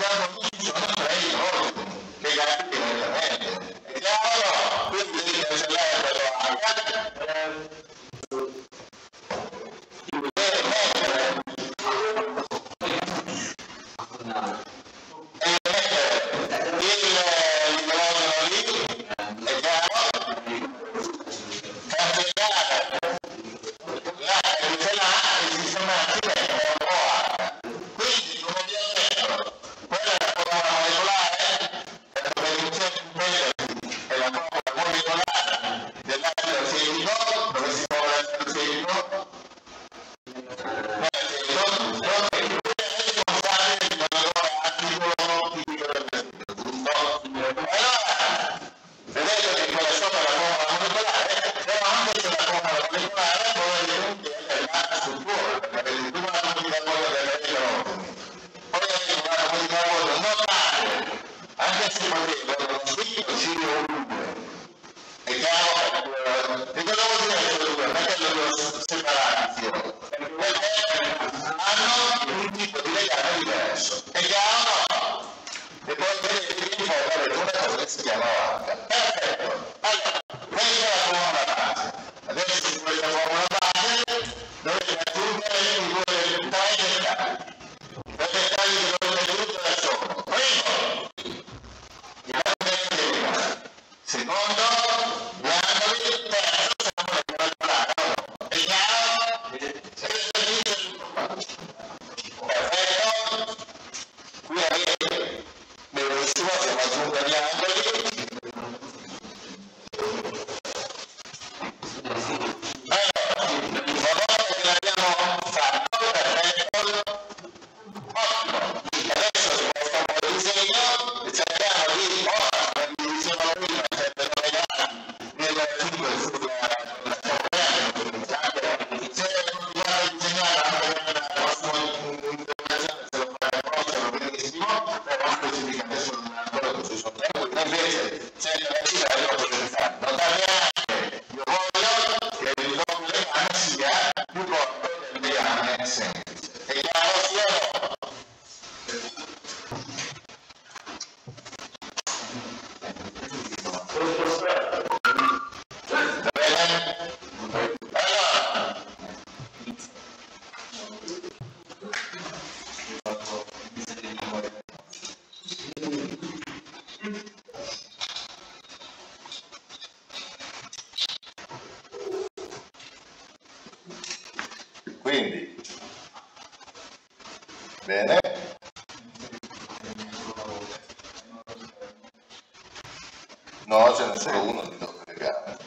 quando non ci sono tre idrogeni legati direttamente. È chiaro? Quindi devi cancellare quello H. Quindi, bene, no, ce n'è solo uno di doppio legame.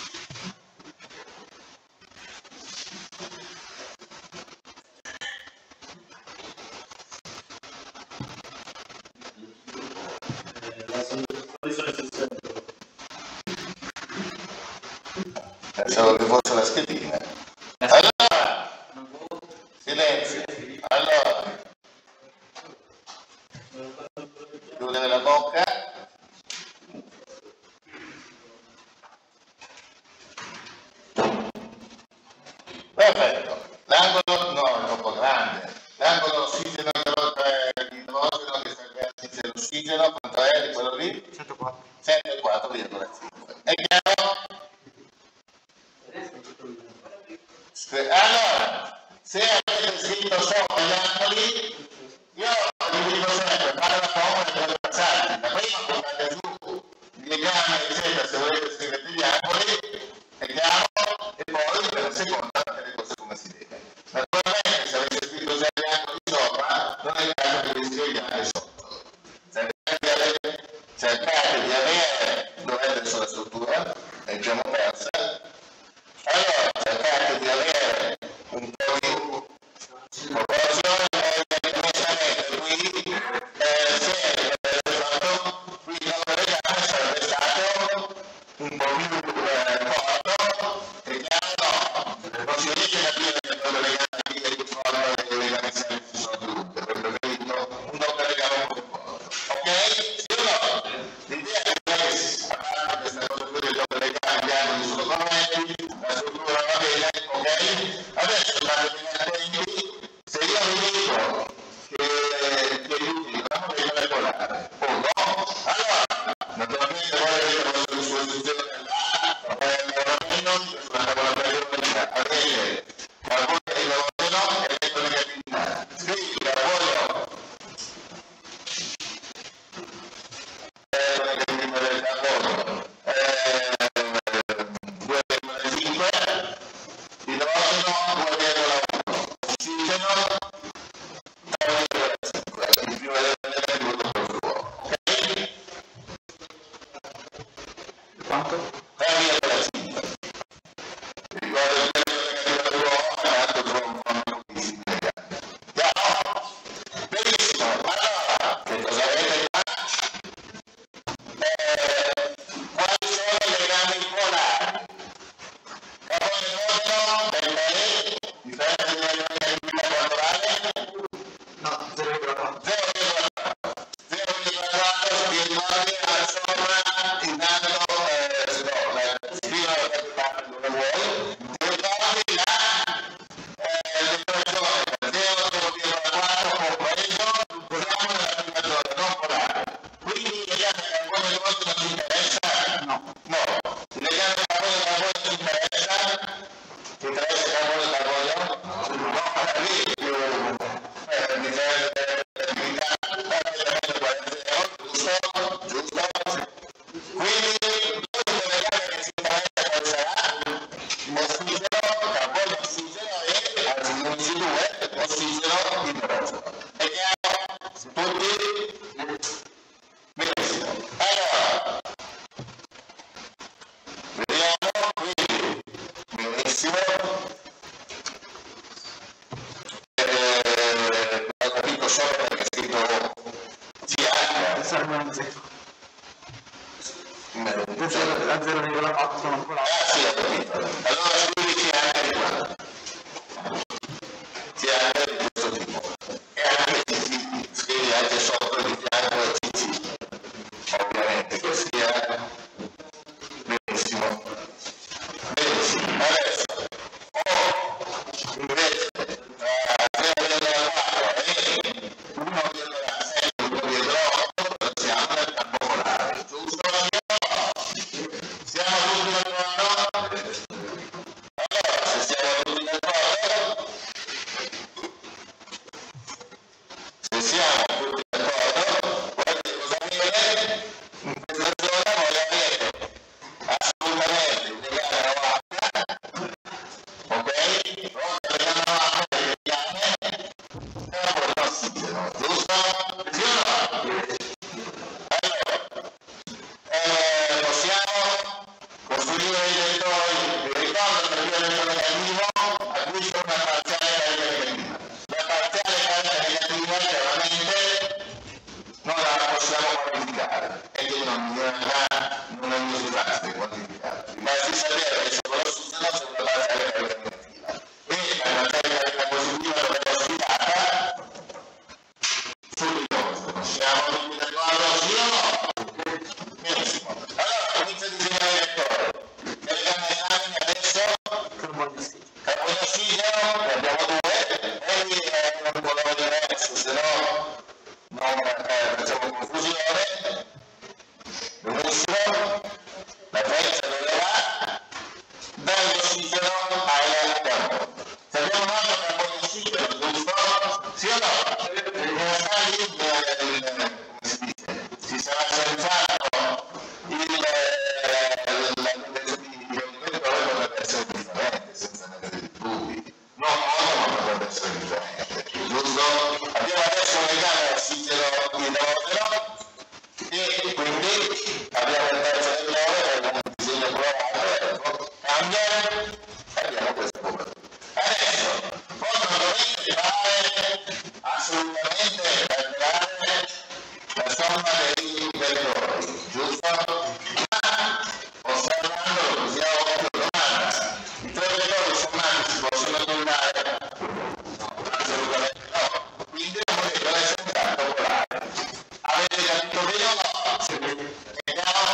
Pensavo che fosse la schedina. Allora, silenzio. Allora, chiudere la bocca. Perfetto. L'angolo no, è troppo grande. L'angolo ossigeno idrogeno che serve a sintesi dell'ossigeno, quanto è di quello lì? 104,5. È chiaro? Allora, se avete scritto sopra gli angoli, io vi dico sempre, fate la formula per passarli. Da prima portate giù il legame, eccetera, se volete scrivete gli angoli, è chiaro? E poi per la seconda fate le cose come si deve. Naturalmente, se avete scritto già gli angoli sopra, non è il caso che vi scriviate sotto. Cercate di avere, dov'è adesso la struttura? Leggiamo persa. Allora, cercate di avere un po' di proporzione, onestamente qui, se avete fatto, qui il nostro legame sarebbe stato un po' più corto, e chiaro no, idrogeno 2,1, ossigeno 3,5, il più negativo dopo il fluoro, ok? Quanto? 3,5. Ricordo il peso negativo dell'uomo è alto con pochissimi legami. Chiaro? Benissimo, allora, che cosa avete qua? Quali sono i legami polari? Carbonio e idrogeno, delta E, differenza di negatività quanto vale? No, 0,4. 0,4 di ricordi al sopra, intanto, scrivo dove vuoi, ti ricordi la depurazione da 0,4 compreso, usiamo nella prima zona, non polare. Quindi il legame carbonio e idrogeno ci interessa? No. No. Il legame carbonio e carbonio ci interessa? Ti interessa carbonio e carbonio? No, lì più differenza di attività, praticamente 40, giusto? Quindi l'unico legame che ci interessa quale sarà? Ossigeno, carbonio, ossigeno e, anzi non ci due, ossigeno, idrogeno. È chiaro? Tutti? Benissimo. Allora, vediamo quindi, benissimo. Ho capito solo perché è scritto CH. La 0,4 sono ancora. Sì, ho capito. Allora scrivici anche di qua. CH di questo tipo. E anche CC, scrivi anche sopra di fianco e CC. Ovviamente che sia benissimo. Benissimo. Adesso invece 0,4 e 1,7 di idrogeno, siamo nel campo polare, giusto? Siamo tutti d'accordo? Allora, se siamo tutti d'accordo, guardate cosa avviene in questa zona. Voi avete assolutamente il legame a H, ok? Volta il legame a H e il legame è un po' l'ossigeno, giusto? Sì o no? Allora, possiamo costruire i vettori. Vi ricordo che qui elettronegativo acquista una parziale carica negativa. La parziale carica negativa chiaramente non la possiamo quantificare e quindi non è misurabile quantificare. Basti sapere che su quell'ossigeno c'è una parziale carica negativa e la parziale carica positiva dovrebbe ospitata sull'idrogeno. Siamo tutti d'accordo, sì o no? Benissimo. Allora inizio a disegnare il vettore. Nel legame esamine adesso carbonio e ossigeno, ne abbiamo due, e qui è un colore diverso, se no non facciamo confusione. Benissimo. La freccia dove va? Dall'ossigeno al carbonio. Se abbiamo fatto carbonio e ossigeno, giusto? Sì o no? Sta lì, come si dice, si sarà senz'altro il potrebbe essere differente senza avere dei dubbi. Non molto, ma potrebbe essere differente. Giusto? Abbiamo adesso un legame ossigeno-idrogeno e quindi abbiamo il terzo vettore, abbiamo un disegno colorato, cambia, abbiamo questa copertura. Adesso, voi non dovete fare assolutamente calcolare la somma dei vettori, giusto? Ma osservando lo usiamo come domanda. I tre vettori sommati si possono annullare? No, assolutamente no. Quindi la molecola è senz'altro polare. Avete capito bene o no? È chiaro?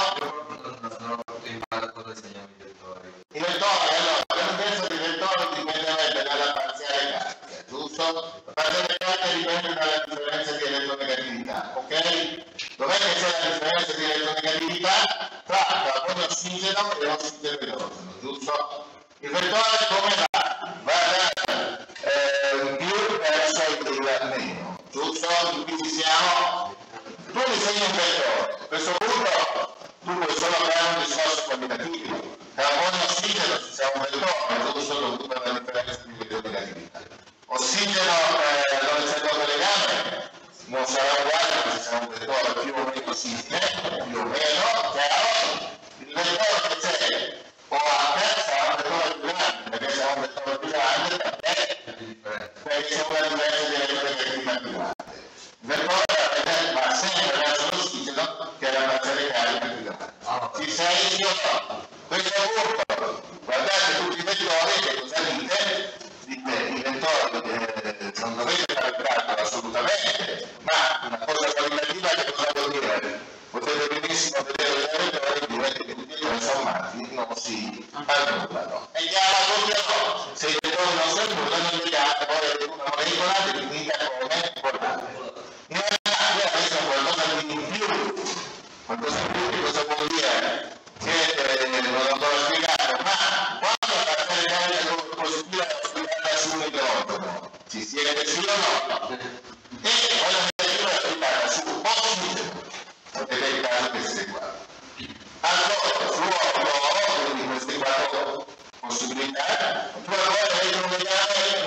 I vettori, allora, la grandezza dei vettori dipende dalla parziale carica, giusto? La parziale carica dipende dalla differenza di elettronegatività, ok? Dov'è che c'è la differenza di elettronegatività? Tra carbonio e ossigeno e ossigeno e idrogeno, giusto? Il vettore come va? Va dal più verso il meno, giusto? Qui ci siamo. Tu disegni un vettore. A questo punto tu puoi solo fare un discorso quantitativo. Carbonio e ossigeno ci sia un vettore, giusto? Dovuto alla differenza prevalenza di negatività. Ossigeno dove c'è il legame non sarà uguale, ma ci sarà un vettore più o meno simile, più o meno, chiaro? Il vettore che c'è OH sarà un vettore più grande, perché sarà un vettore più grande, perché c'è una differenza di elettronegatività più grande. Il vettore va sempre verso l'ossigeno che è la parziale carica più grande. Ci sei io no? Questo è urto. Guardate tutti i vettori, che cosa dite? Dite, i vettori non dovete fare il calcolo assolutamente, ma una cosa qualitativa che cosa vuol dire? Potete benissimo vedere i vettori e dire che tutti e due sommati non si annullano. E chiaro a tutti o no? Se i vettori non si annullano, indicate poi una molecola definita come polare. In realtà questo è qualcosa di più. Qualcosa di più, che cosa vuol dire? Che non l'ho ancora spiegato, ma quando la parziale carica positiva è ospitata su un idrogeno, ci siete sì o no? E quella negativa è ospitata su ossigeno, potete il caso che siete qua. Allora, fluoro, quindi queste quattro possibilità, oppure poi avete un legame,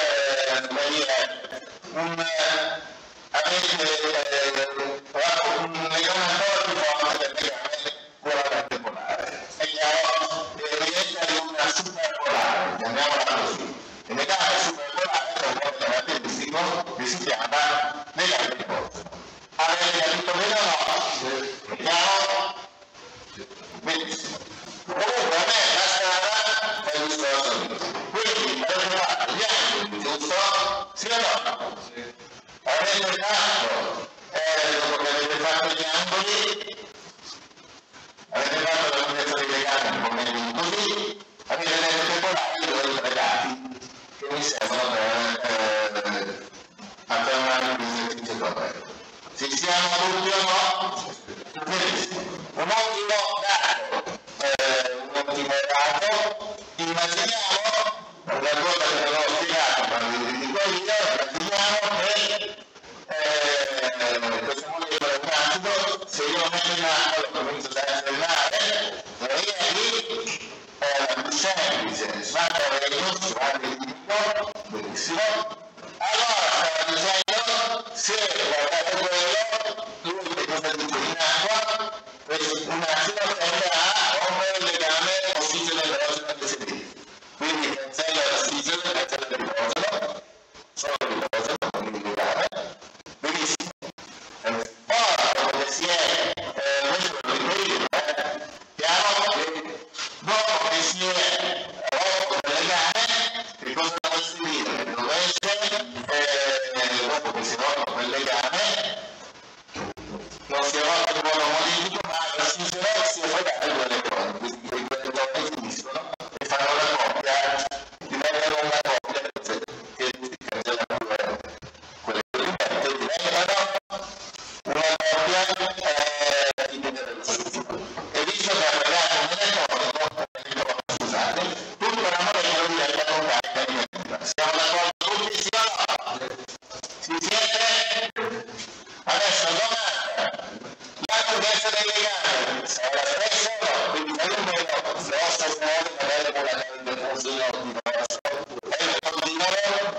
un legame ancora più forte del legame puramente polare. È chiaro che rientra in una superpolare, chiamiamola così. Il legame superpolare è un modo caratteristico che si chiama legame di Boltzmann. Avete capito bene o no? È chiaro? Benissimo. Comunque a me la strada è il discorso lì. Quindi avete fatto gli angoli, giusto? Sì o no? Sì. Avete fatto, dopo che avete fatto gli angoli, avete fatto la lunghezza dei legami un po' meglio così, avete detto che polari due tre dati che mi servono per affermare l'esercizio corretto. Ci siamo tutti o no? Benissimo. Un ottimo dato, immaginiamo, una cosa che non ho spiegato, ma vi dico io, immaginiamo che questa molecola è un acido, se io lo metto in acqua lo comincio ad essere teoria lì è la più semplice, sfanta Regnus, grande dico, benissimo. Allora stava dicendo, se guardate quello, lui che cosa dice in acqua, un acido tende a rompere il legame ossigeno-idrogeno che si dice. Quindi cancella l'ossigeno e cancella l'idrogeno, solo l'idrogeno, quindi il legame. Benissimo. Ora, come si è, questo lo dico io, chiaro che dopo che si è rotto il legame, che cosa dovreste dire? Dovreste, dopo che si è rotto quel legame, non si è rotto in modo modifico, ma l'ossigeno si è fregato due elettroni, quindi quei due elettroni finiscono e fanno la coppia, diventano una coppia che cancella quelle che diventano una coppia tipica dell'ossigeno. E visto che ha fregato un elettrone, scusate, tutta la molecola diventa con carica negativa. Siamo d'accordo tutti, sì o no? Ci siete? Adesso domanda, la lunghezza dei legami sarà la stessa o no? Quindi fai un meno grosso fuori, magari con la carica del funzionale diverso, e il continuo?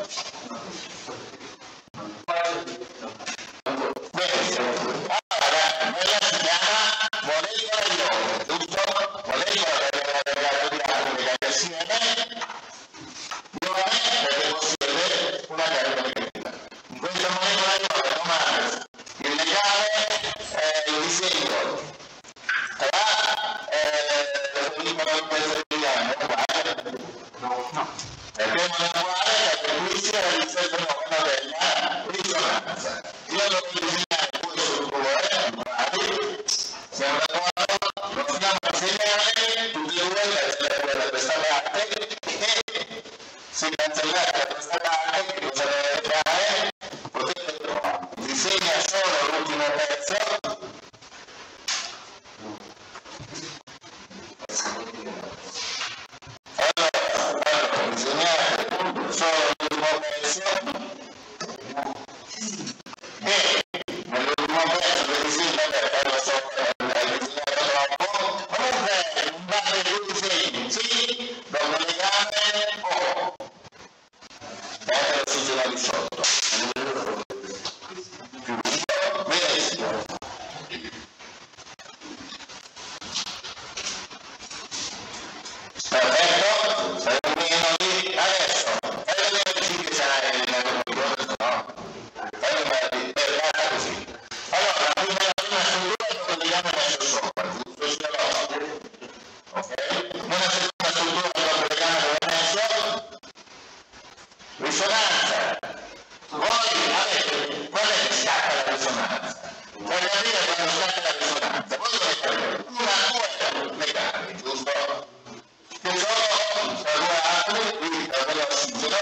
Benissimo. Allora, quella si chiama molecola di ione, giusto? Molecola che abbiamo legato di atomi legati assieme, ione perché possiede una carica negativa. In questa molecola di ione, domanda, il legame, il disegno tra la molecola di legame è uguale? No. Perché non è uguale? Perché qui si realizza il fenomeno della risonanza. Io devo disegnare 2 su 2 uguali, siamo d'accordo? Lo andiamo a disegnare tutti e due, cancellare da questa parte e se cancellate da questa parte che cosa dovete fare? Potete trovare. Disegna solo l'ultimo pezzo. Allora, disegnate solo l'ultimo pezzo e nell'ultimo pezzo che disegna, perché lo so che hai disegnato troppo, comunque in base ai due disegni, sì, dopo legame O, mentre l'ossigeno di sotto. Benissimo. Perfetto, fai un meno lì. Adesso, fai vedere sì che c'hai il computer, no? Fai vedere così. Allora, la prima struttura è quella che abbiamo messo sopra, giusto? Sia logico. Ok? Nella seconda struttura dopo legame dove ho messo risonanza. Voi avete, quando è che scacca la risonanza? Per capire quando scacca la risonanza, voi dovete avere due legami, giusto? Che sono tra due atomi, quindi tra due ossigeno,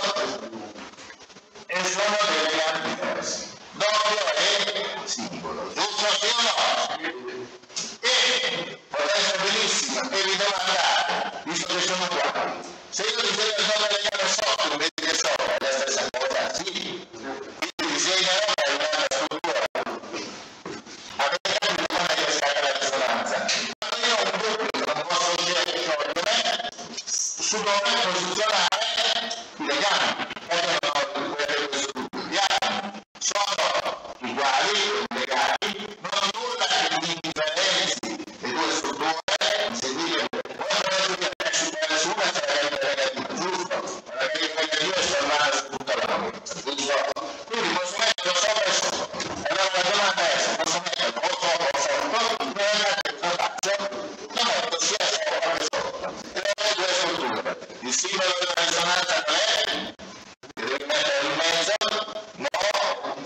e sono dei legami diversi. Doppio e singolo, giusto sì o no? E potete benissimo, e vi devo andare, visto che sono qua. Se io disegno il doppio legame sotto, invece che sopra, è la stessa cosa, sì. Quindi disegnerò per un'altra struttura. Avete capito quando è che scacca la risonanza? Quando io ho un duplice, non posso sciogliere, su dove posizionare i legami. Perché non ho questo duplice? Gli atomi sono uguali, legati, non ho nulla che mi differenzi le due strutture, seguire. Poi non è che su nessuna c'è la carica negativa, giusto? La carica negativa è stornata su tutta la lunghezza, giusto? Quindi posso metterlo sopra e sotto. Allora la domanda è se posso metterlo o sopra o sotto, cosa faccio? Lo metto sia sopra che sotto. E ho le due strutture. Il simbolo della risonanza qual è? Che devi mettere in mezzo? No,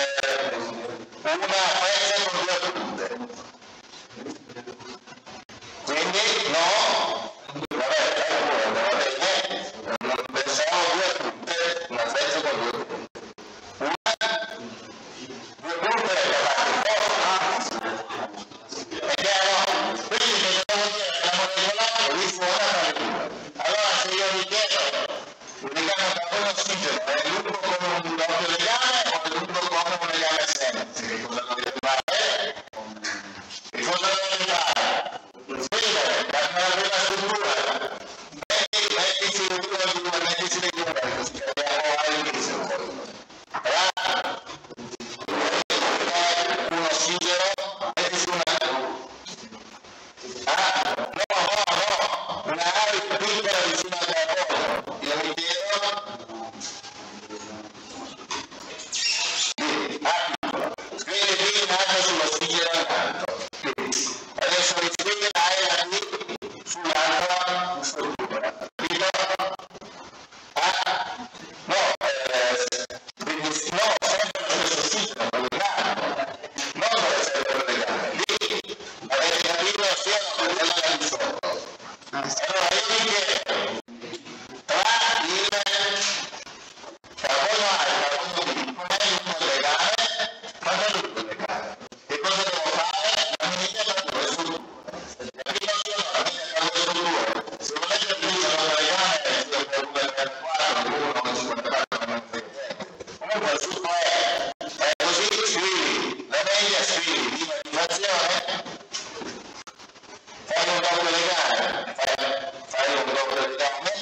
una freccia con due punte. Quindi no, va bene, pensiamo due punte, una freccia con due punte. Due punte da parte opposta. È chiaro? Quindi che cosa vuol dire? La molecola risuona tra le due. Allora se io vi chiedo un legame carbone-ossigeno è lungo come un doppio legame o è lungo come un legame semplice? Che cosa dovete fare? Che cosa dovete fare? Scrivere la prima struttura, mettici le due, così capiamo all'inizio. Un ossigeno, mettici una area piccola vicino al carbonio. Io mi chiedo, scrivi qui in alto sull'ossigeno in alto. Adesso riscrivi l'area qui sull'altra struttura. Capito? No, sempre lo stesso ossigeno, collegato. Non deve essere collegato. Lì avete capito sia quella di sotto. Allora io mi chiedo, tra il carbonio A e il carbonio B, com'è lungo il legame? Quanto è lungo il legame? Che cosa devo fare? La media tra due strutture. Capito io no? La media tra due strutture. Se volete utilizzare un legame, io per 2 per 4, 1, 54, non frega niente. Comunque il succo è così, scrivi, la media scrivi, prima di frazione, fai un doppio legame, fai un doppio legame,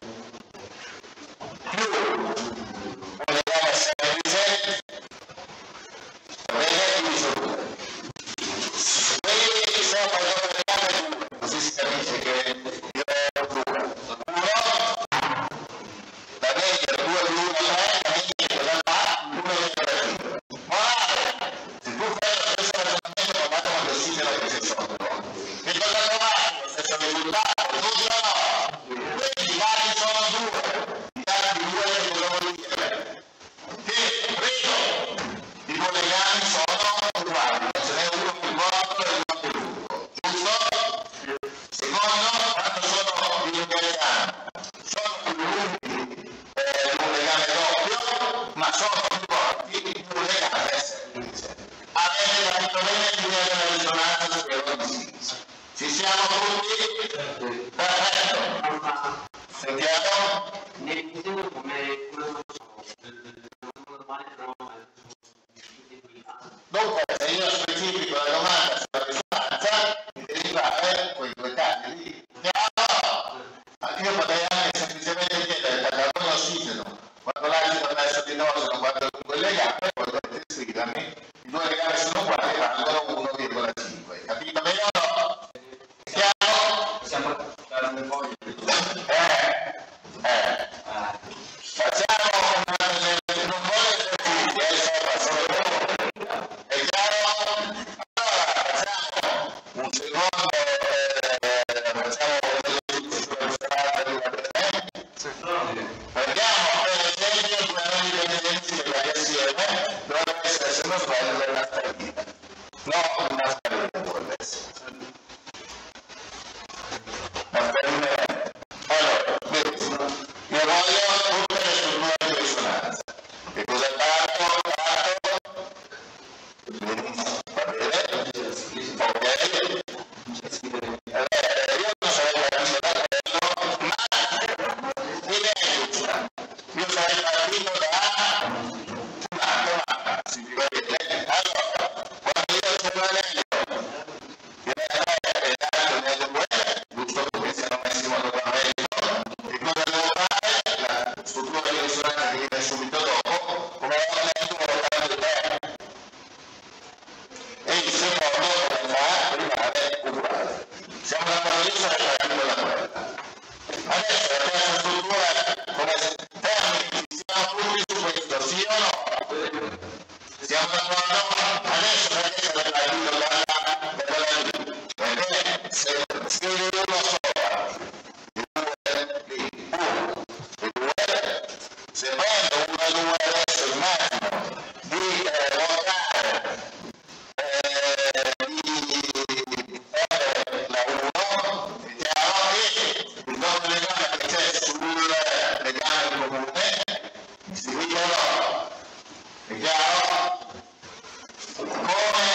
più un legame semplice, va bene, quindi sono due. Quelli sopra il doppio legame 2, così si capisce che io ho 2. 1, la media 2 più 1, 3, la media cosa fa? 1 negativo. Morale, se tu fai lo stesso ragionamento con l'atomo di ossigeno che c'è sotto, che cosa trovate? Lo stesso risultato, giusto o no? Quindi i dati sono due, i dati di due che cosa vuol dire? Che primo, i due legami sono uguali, ce n'è uno più corto e uno più lungo, giusto? Secondo, quando sono di lunghezza sono più lunghi un legame doppio, ma sono più corti di un legame semplice. Avete capito bene l'idea della risonanza? Spero di sì. Ci siamo tutti? Perfetto. Sentiamo? Nel disegno come quello normale però Dunque, se io specifico la domanda sulla risonanza, mi devi fare quei due casi lì. Chiaro? Io potrei anche semplicemente chiedere per carbonio ossigeno, quando l'hai cose sono quattro lungo il legame, poi dovete scrivermi, i due legami sono uguali e valgono 1,5. Capito bene o no? È chiaro? Possiamo dare un po' di Facciamo non vuole esercizi, sopra. È chiaro? Allora facciamo un secondo, facciamo un esercizio sulla strada di una persona. Prendiamo per esempio due nomi dipendenti che vai assieme, dovrebbe essere, se non sbaglio, una stellina. No, una stellina dovrebbe essere. Una stellina. Allora, vedi, io voglio tutte le strutture di risonanza. Che cosa parto? Benissimo, va bene? Ok? Io non sarei partito da quello, ma l'idea è giusta. Io sarei partito da un altro, si vede. Allora, quando io c'è un anello, che è dato nelle due, giusto perché siamo messi in modo corretto, e cosa devo fare? La struttura di risonanza che viene subito dopo, come ho detto, portando il tempo. E il secondo come fa rimane uguale. Siamo d'accordo lì, sarei partito da quella. Adesso la terza struttura, come termini, siamo tutti su questo, sì o no? Siamo d'accordo? Adesso perché sarei partito da quella lì? Perché se scrivi uno sopra, il 2 lì, 1, il 2, se prendo 1 e 2 adesso immagino di votare la 1, è chiaro che il doppio legame che c'è sul legame comune, mi seguite o no? È chiaro? Come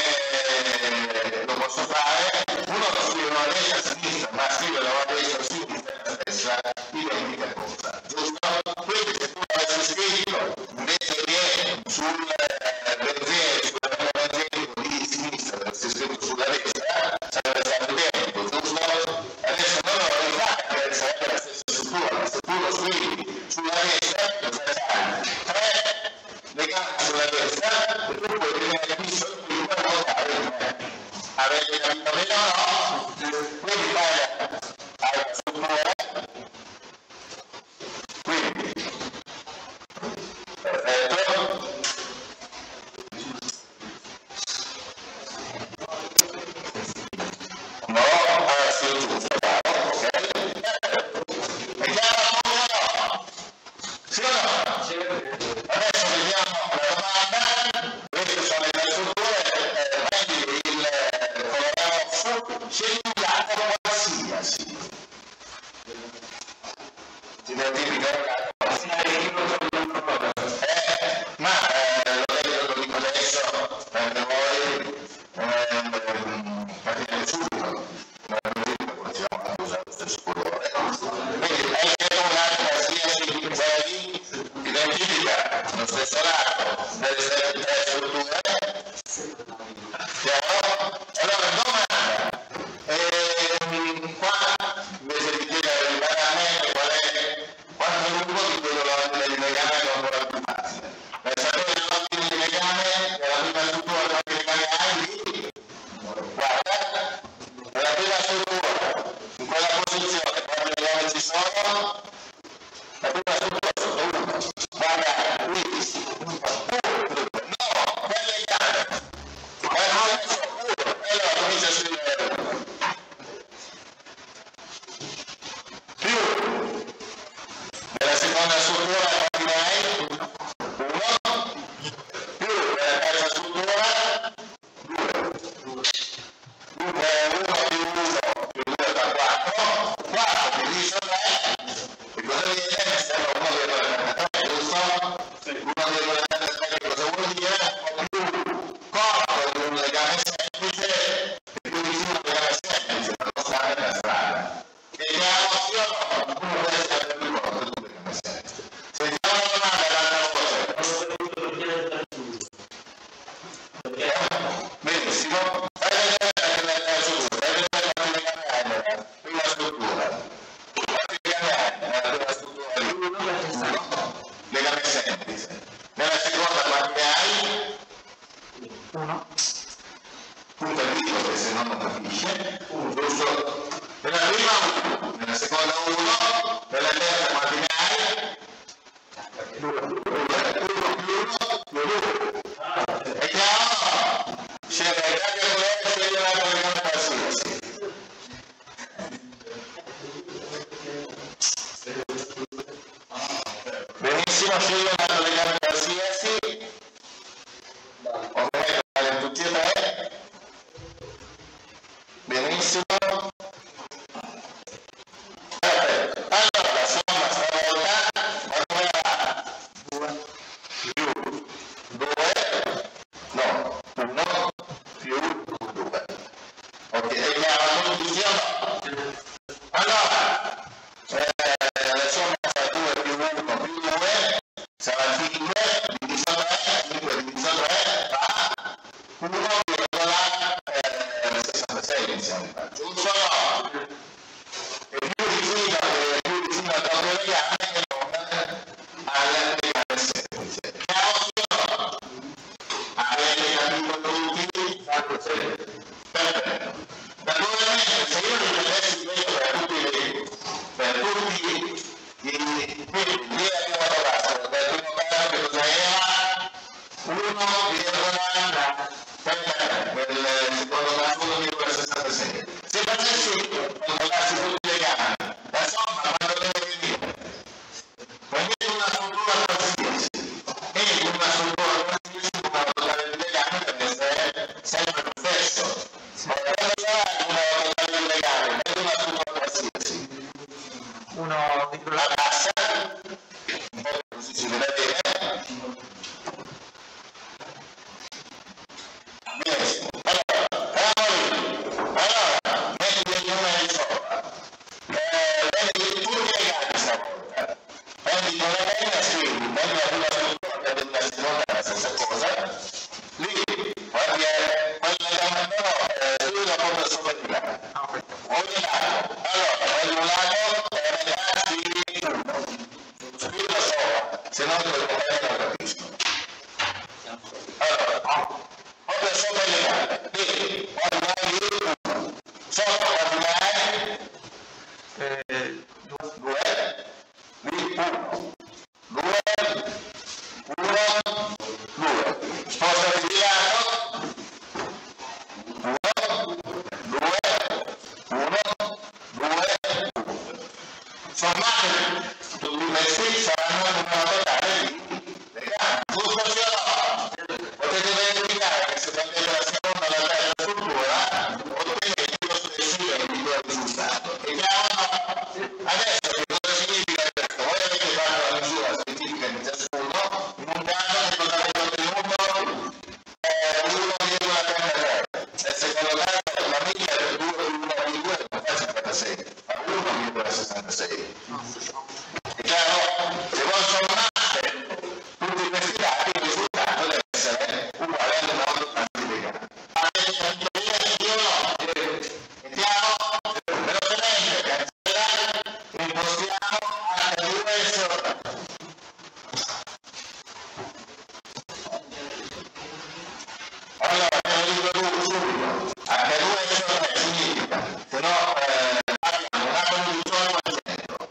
lo posso fare? Uno lo scrive a destra e a sinistra, ma scriverlo a destra e a sinistra è la stessa identica cosa, giusto? Quindi se tu avessi scritto invece che sul benzene, sul ramo benzenico di sinistra, avessi scritto sulla destra, sarebbe stato identico, giusto? Adesso non lo rifai perché sarebbe la stessa struttura, ma se tu lo scrivi sulla destra, cosa fai? 3 legami sulla destra, e tu puoi venire qui sotto il per votare il me. Avete capito bene o no? Quindi vai alla struttura, quindi perfetto. No, sì, giusto, ok? È chiaro come no? Sì o no? Adesso vediamo la domanda, queste sono le mie strutture, prendi il colore rosso, scegli un lato qualsiasi. Ti devo dire che ma lo dico adesso, perché voi capite subito, non possiamo anche usare lo stesso colore. Quindi hai scelto un lato qualsiasi, vedi, identifica lo stesso lato delle tre strutture. Chiaro? Allora, domanda. Qua, invece di chiedere veramente quanto è lungo, di quello del legame è ancora più facile. Per sapere l'ordine di legame, la prima struttura quanti legami hai, guarda, la prima struttura, in quella posizione, quanti legami ci sono? La prima struttura sotto 1. Guarda, qui, 1, 1. Punto al dico che se no non capisce. Giusto? Nella prima 1, nella seconda 1, nella terza quanti ne hai? 2 più 1 più 2. È chiaro? Sceglie il calcolatore, sceglie la collegata qualsiasi. Benissimo, sceglie una collegata qualsiasi. Ovviamente vale tutti e tre. Benissimo. Perfetto. Allora, la somma stavolta quanto era? 2 più 2, no, 1 più 2. Ok, è chiaro la conclusione? Allora, la somma sarà 2 più 1 più 2, sarà 5 diviso 3, 5 diviso 3 fa 1,66 insieme, giusto o no? È più vicino al proprio legame che non al legame semplice. Chiaro o no? Avete capito tutti? Perfetto. Naturalmente se io ripetessi questo per tutti i quindi abbiamo trovato dal primo caso che cosa era? 1,33, nel secondo caso 1,66. Se facessi controllassi tutti i legami, la somma quando deve venire? Prendete una struttura qualsiasi e una struttura qualsiasi come totale di legami deve essere sempre lo stesso. Ma quando sarà una totale di legami, prende una struttura qualsiasi. 1, La bassa, un po' così si vede bene. Benissimo. Allora, metti dei numeri sopra. Prendi tutti i legami stavolta. Prendi con la penna, scrivi, prendi la prima struttura, prendi la seconda, la stessa cosa. Lì, prendi quel legame però, scrivi la porta sopra di là. Ogni lato. Allora, prendi un lato e a metà scrivi 1. Scrivilo sopra, se no te lo non capisco. Allora, proprio sopra il legame. Lì, quando hai lì 1. Sopra quando hai 2. Lì 1. 2. 1. 2. Spostati di lato. 1. 2. 1. 2. Sommate tutti questi saranno un numero totale di legami. Giusto sì o no? Potete verificare che se prendete la seconda o la terza struttura ottenete lo stesso identico risultato. È chiaro o no? Adesso che cosa significa questo? Voi avete fatto la misura specifica di ciascuno, in un caso che cosa avete ottenuto? 1,33. Nel secondo caso la media del 2 più 1 più 2 non fa 56, fa 1,66. È chiaro? Se voi sommate tutti questi dati, il risultato deve essere uguale al numero di legami. Avete capito bene sì o no? È chiaro? Velocemente, cancellare, impostiamo H2 sopra. Allora, te lo dico subito. H2 sopra significa che no, abbiamo una condizione al centro.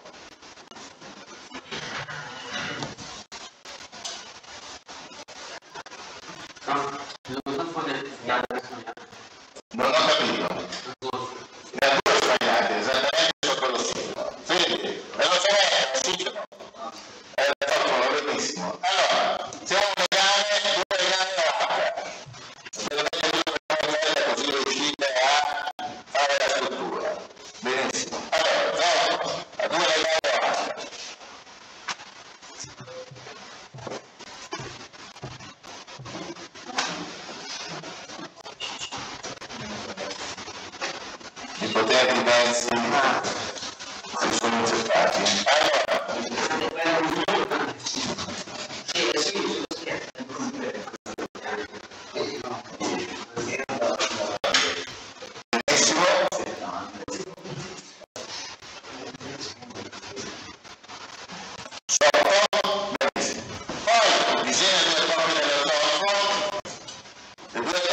Non ho capito. Le ha due sbagliate, esattamente sopra lo sito. Quindi, velocemente, ossigeno. Fatto benissimo. Allora, siamo un legame, due legami H. Se lo mettete due così riuscite a fare la struttura. Benissimo. Allora, a due legami H. I potenti mezzi si sono accettati. Benissimo. Sotto, benissimo. Poi disegna due copie dell'ortografo, le due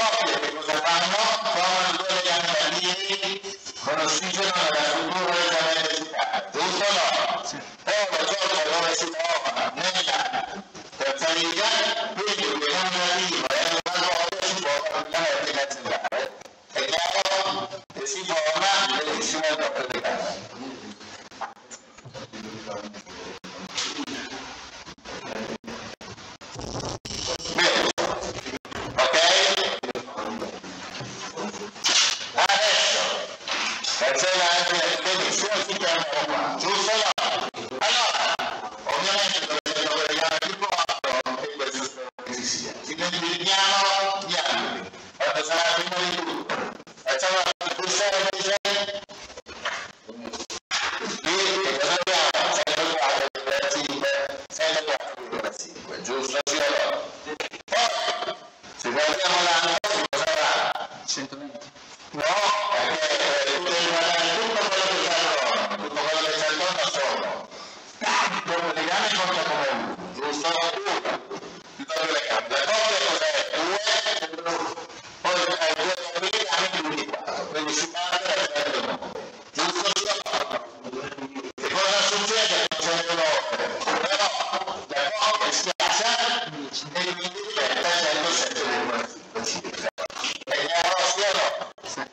guardiamo l'anno, cosa avrà? 120. No, perché tu devi guardare tutto quello che c'è attorno, tutto quello che c'è attorno sono dopo legame conta come uno, giusto? Tutte le legami. La coppia cos'è? 2, poi hai 2 legami più di 4, quindi si parte da 109. Giusto? Che cosa succede? Non c'è più l'ordine, però la coppia schiaccia e quindi diventa 107,5. È chiaro? Sì o no?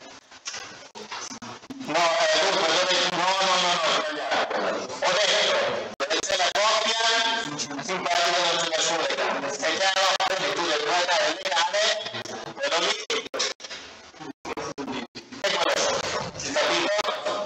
No, dunque, no, sbagliato. Ho detto, dove c'è la coppia, in pratica non c'è nessun legame. È chiaro? Quindi tu devi guardare il legame, quello lì, e questo. Capito?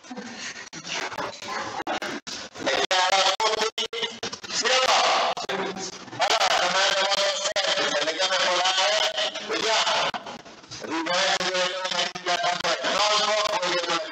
È chiaro a tutti? Sì o no? Allora, domanda molto semplice, il legame polare, vediamo. Ricorrente delle normative non può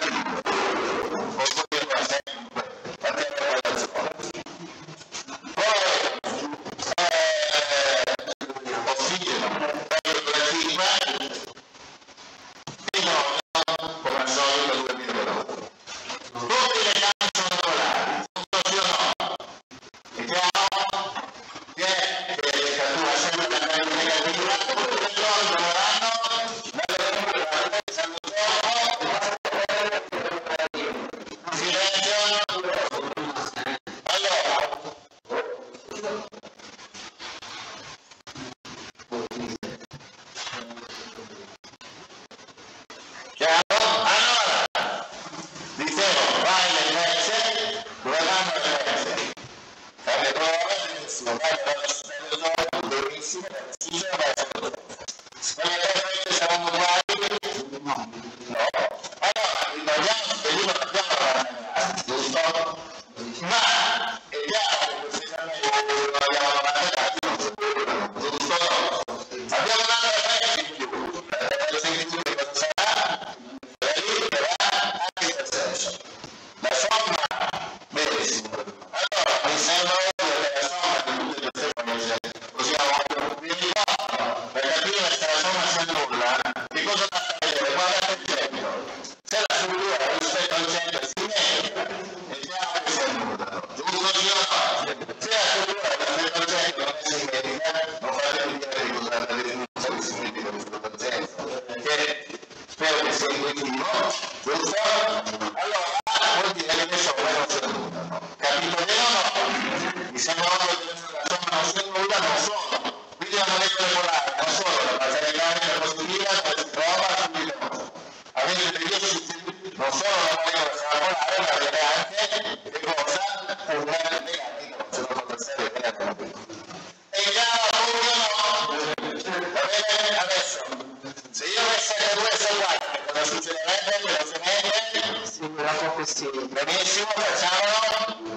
benissimo, facciamolo.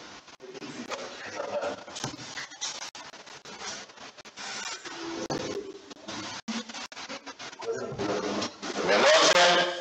Veloce.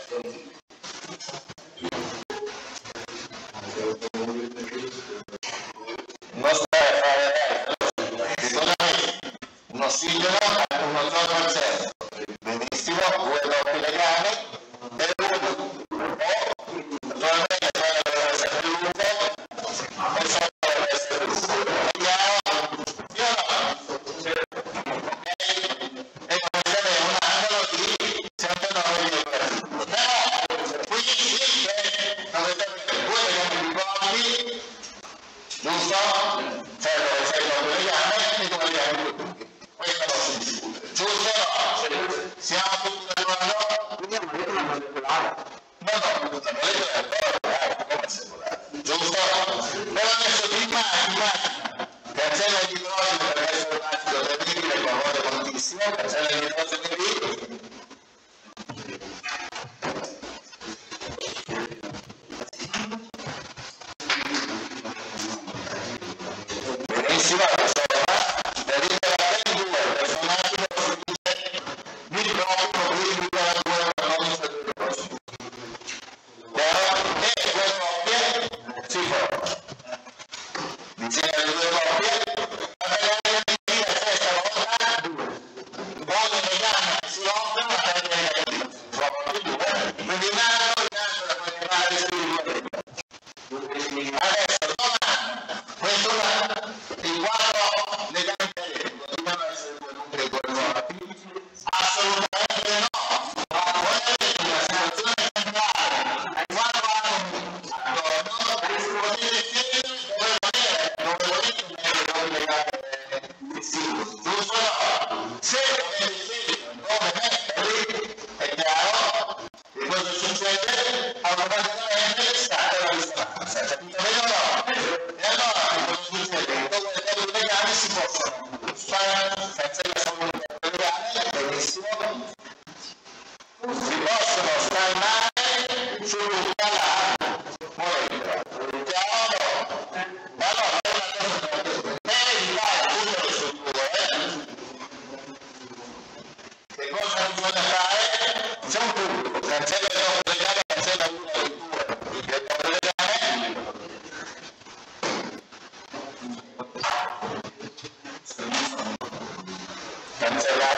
Non stare a fare un ossigeno al 1,8%. Benissimo, 2 doppi legami e uno naturalmente deve essere più lungo e solo deve essere più lungo. Chiaro? Io no. E come si vede un angolo di 109,5. Però qui sì che dovete avere 2 legami più corti, giusto? Cioè dove c'è il doppio legame e 2 legami più lunghi. Questo non si discute. Giusto o no? Siamo tutti d'accordo? Quindi è una regola molecolare. No, la molecola è ancora come secolare. Giusto? Però adesso ti immagina, cancella l'idrogeno perché è un acido terribile, che lavora moltissimo, cancella l'idrogeno lì. Benissimo, adesso deriva ben 2, personaggi di proprio quindi la 2 non c'è più prossimo. E 2 coppie si formano. Vicino alle 2 coppie, la meglio di dire questa volta, 2 possono spostare senza la salute legale, benissimo, si possono spalmare sul canale morendo. Chiaro? Ma allora è una cosa per evitare tutte le strutture, che cosa bisogna fare? C'è un pubblico, cancella il gioco legale, cancella uno dei due, il gioco legale, cancellato.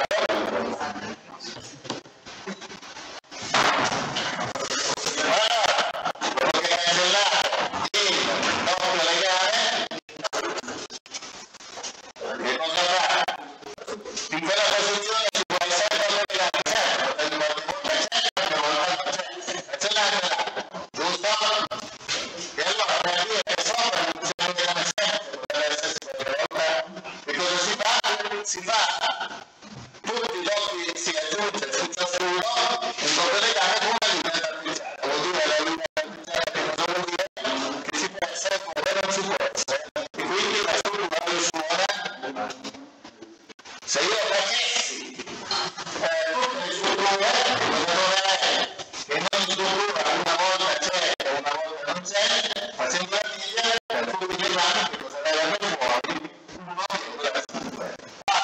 Si fa tutti i giochi, si aggiunge su ciascuno un doppio legame con una linea artificiale. Vuol dire la linea artificiale che cosa vuol dire? Che si può essere come non si può essere. E quindi la struttura suona. Se io facessi tutte le strutture, cosa dovrei? Che in ogni struttura una volta c'è e una volta non c'è, facendo la linea per tutti gli esami che cosa verrebbe fuori? Uno che dovrebbe essere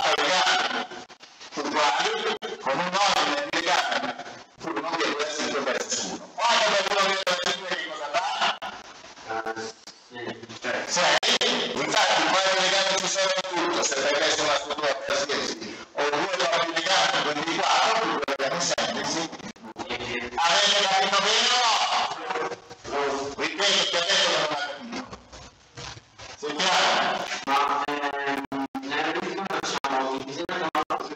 con un ordine di legame, uno che deve essere per ciascuno. Quando qualcuno viene da dire che cosa fa? 6. Infatti, poi il legame ci sono tutto, se fai messo una struttura per 10 o due propri legami, quindi 4, due legami semplici. Avete capito bene o no? Ripeto che adesso non ho capito. Sei chiaro? Ma nella revisione facciamo il disegno del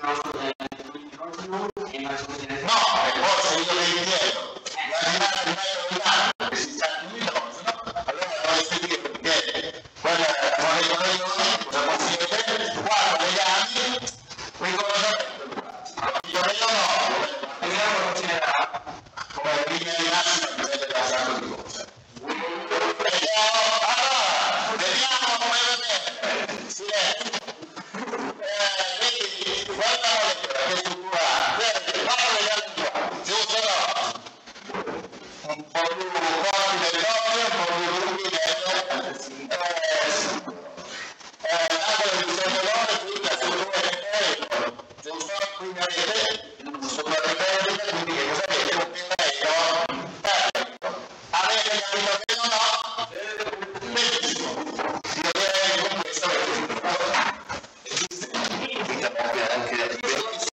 no, e poi se io vengo indietro, la dinamica di metro di tanto che si sta chiudendo, allora dovreste dire perché quella non è con noi, cosa possiede, 4 legami, rigorosamente. Io vedo no, vediamo come ci verrà, come la linea di massima che vede da santo di cosa. Allora, vediamo come vedete, silenzio. Vedi, guarda che struttura ha, vedi, 4 legami qua, giusto o no? Un po' più corti del doppio, un po' più lunghi del l'angolo di Sotolone, quindi la struttura è giusto? Quindi avete struttura tecnica, quindi che cosa avete? Un pinello perfetto. Avete capito bene o no? Benissimo.